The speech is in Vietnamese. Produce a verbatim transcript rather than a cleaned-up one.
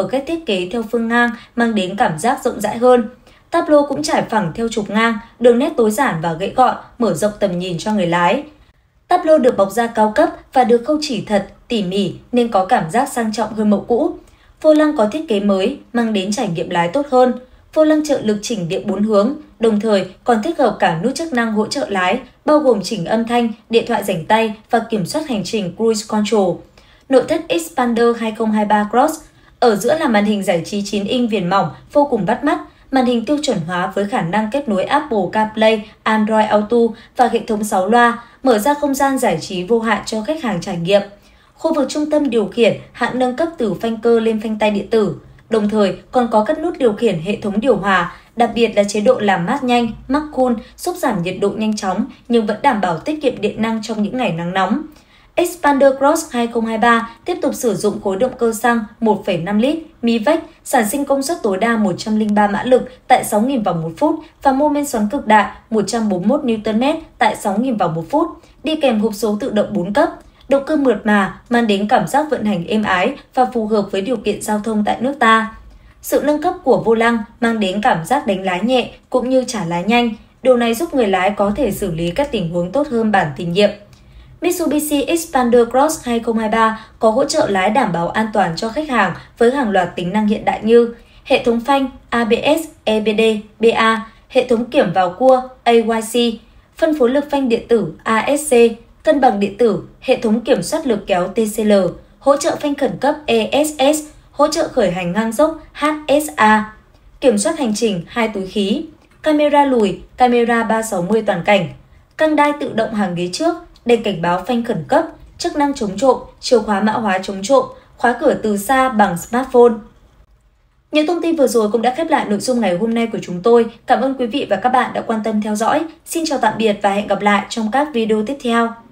ở cách thiết kế theo phương ngang mang đến cảm giác rộng rãi hơn. Táp lô cũng trải phẳng theo trục ngang, đường nét tối giản và gãy gọn, mở rộng tầm nhìn cho người lái. Táp lô được bọc da cao cấp và được khâu chỉ thật, tỉ mỉ nên có cảm giác sang trọng hơn mẫu cũ. Vô lăng có thiết kế mới, mang đến trải nghiệm lái tốt hơn. Vô lăng trợ lực chỉnh điện bốn hướng, đồng thời còn tích hợp cả nút chức năng hỗ trợ lái, bao gồm chỉnh âm thanh, điện thoại rảnh tay và kiểm soát hành trình Cruise Control. Nội thất Xpander hai không hai ba Cross. Ở giữa là màn hình giải trí chín inch viền mỏng, vô cùng bắt mắt. Màn hình tiêu chuẩn hóa với khả năng kết nối Apple CarPlay, Android Auto và hệ thống sáu loa, mở ra không gian giải trí vô hạn cho khách hàng trải nghiệm. Khu vực trung tâm điều khiển hạng nâng cấp từ phanh cơ lên phanh tay điện tử. Đồng thời còn có các nút điều khiển hệ thống điều hòa, đặc biệt là chế độ làm mát nhanh, mắc cool, giúp giảm nhiệt độ nhanh chóng nhưng vẫn đảm bảo tiết kiệm điện năng trong những ngày nắng nóng. Xpander Cross hai không hai ba tiếp tục sử dụng khối động cơ xăng một phẩy năm lít Mi-Vec, sản sinh công suất tối đa một trăm lẻ ba mã lực tại sáu nghìn vòng một phút và mô men xoắn cực đại một trăm bốn mươi mốt niu tơn mét tại sáu nghìn vòng một phút, đi kèm hộp số tự động bốn cấp. Động cơ mượt mà, mang đến cảm giác vận hành êm ái và phù hợp với điều kiện giao thông tại nước ta. Sự nâng cấp của vô lăng mang đến cảm giác đánh lái nhẹ cũng như trả lái nhanh. Điều này giúp người lái có thể xử lý các tình huống tốt hơn bản tiền nhiệm. Mitsubishi Xpander Cross hai không hai ba có hỗ trợ lái đảm bảo an toàn cho khách hàng với hàng loạt tính năng hiện đại như hệ thống phanh a bê ét, e bê đê, bê a, hệ thống kiểm vào cua a i xê, phân phối lực phanh điện tử a ét xê, cân bằng điện tử, hệ thống kiểm soát lực kéo tê xê lờ, hỗ trợ phanh khẩn cấp e ét ét, hỗ trợ khởi hành ngang dốc hát ét a, kiểm soát hành trình hai túi khí, camera lùi, camera ba sáu mươi toàn cảnh, căng đai tự động hàng ghế trước, đèn cảnh báo phanh khẩn cấp, chức năng chống trộm, chìa khóa mã hóa chống trộm, khóa cửa từ xa bằng smartphone. Những thông tin vừa rồi cũng đã khép lại nội dung ngày hôm nay của chúng tôi. Cảm ơn quý vị và các bạn đã quan tâm theo dõi. Xin chào tạm biệt và hẹn gặp lại trong các video tiếp theo.